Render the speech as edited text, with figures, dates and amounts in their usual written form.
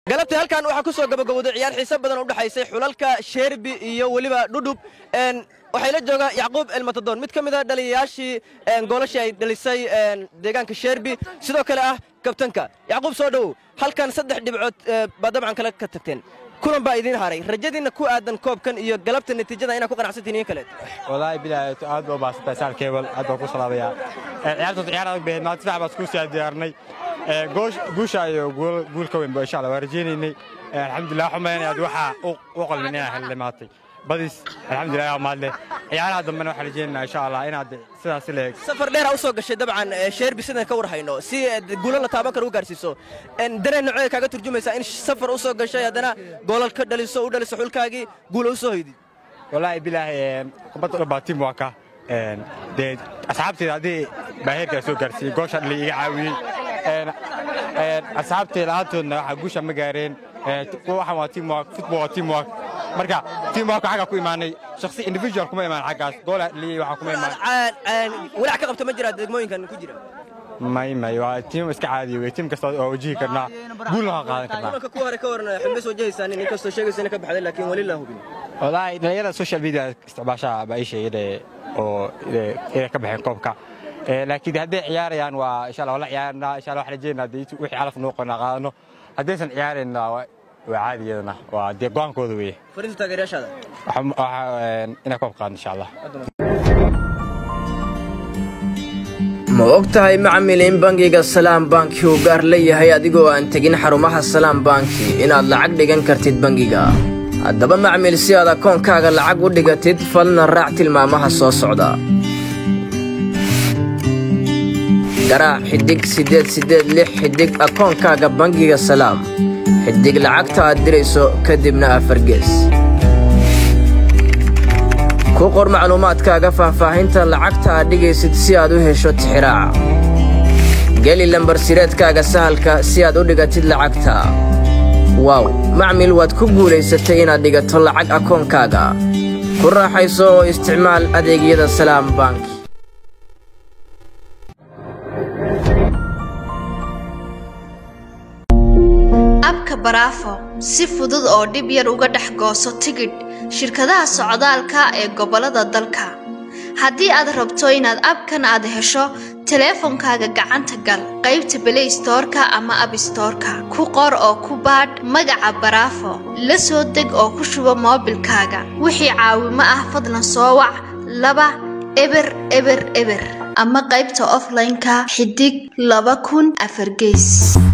galabtii halkan waxa ku soo gabagabowday ciyaar xiisab badan u dhaxaysay xulalka Sherbi iyo waliba Dhudhub waxay la jooga Yacquub Elmatadon mid kamid ah dhaliyaashii goolashii ay dhalisay deegaanka Sherbi sidoo kale ah kabtanka Yacquub soo dhaw halkan 3 dhibcood ba dabcan kala ka tagteen kulan baa idin haray rajadiina ku aadan koobkan iyo galabta natiijada ina ku qanacsantiin kale wallahi bilaa aad oo baasatay saal keebal aad oo ku salaabaya ciyaarta ciyaarada baa maanta sax baad ku soo diyaarnay guusha iyo goolka weyn ba insha Allah warjeeninay alxamdulillah xumaynayad waxa u qalminay xillimaatay badis alxamdulillah ma leh ciyaaraha dambana waxa rajeeninaa insha Allah inaad sidaas leeg safar dheer u soo gashay dabcan Sherbi sidan ka warhayno si guulan la taaban karo u gaarsiiso dareen nooc kaaga turjumaysa in safar u soo gashay hadana goolal ka dhaliso u dhaliso xulkaagi guul u soo haydi wallahi bilaahi kubadda baatim waa ka asxaabteeda hadii baaheerka soo gaarsiiyay goosha la iga caawiyay asxaabteeda lahaatoodna waxa guusha ma gaareen waxaan waa team work football team work marka team work xaga ku imaanay shakhsi individual kuma imaan xagaas gool lii waxa kuma imaan walax ka qabto ma jira degmooyinkan ku jira may waa team iska caadi ah team kasta oo wajihi karna guul la qaadan karna marka ku hore ka warna xilmis wajahaysan in kasta sheegaysan ka baxday laakiin wali la hubin wallahi dhalinyarada social media isticmaasha ba ay sheegay oo ka baxeen koobka laakiin hadday ciyaarayaan waa insha Allah wala ciyaarna insha Allah wax rajeynaa wixii calaf noo qaadano haddaysan ciyaarayna waa caadiyadana waa deegaankooda weeye fariinta taageerayaasha ina koob qaadno insha Allah ma ogtahay macmiil in bangiga Salaam Banki uu gaar leeyahay adigoo aan tagin xarumaha Salaam Banki inaad lacag dhigan kartid bangiga haddaba macmiil si aad akoonkaaga lacag u dhigatid falna raac tilmaamaha soo socda garaac xidig 886 xidig akoonkaaga bangiga Salaam xidig lacagta aad dirayso kadibna 4 gees ku qor macluumaadkaaga faahfaahinta lacagta aad dhigaysid si aad u hesho tixraaca geli lambar sireedkaaga sahalka si aad u dhigatid lacagta wow macmiil waad ku guulaysatay inaad dhigato lacag akoonkaaga ku raaxayso oo isticmaal adeegyada Salaam Bank abka Barafo si fudud oo dib yar uga dhax gooso tigidh shirkadaha socdaalka ee gobolada dalka haddii aad rabto inaad abkan aad hesho teleefankaaga gacanta gal qaybta Play Store-ka ama App Store-ka ku qor oo ku baadh magaca Barafo la soo deg oo ku shubo moobilkaaga wixii caawimo ah fadlan soo wac 2 eber eber eber ama qaybta offline-ka xidig 2000 4 gees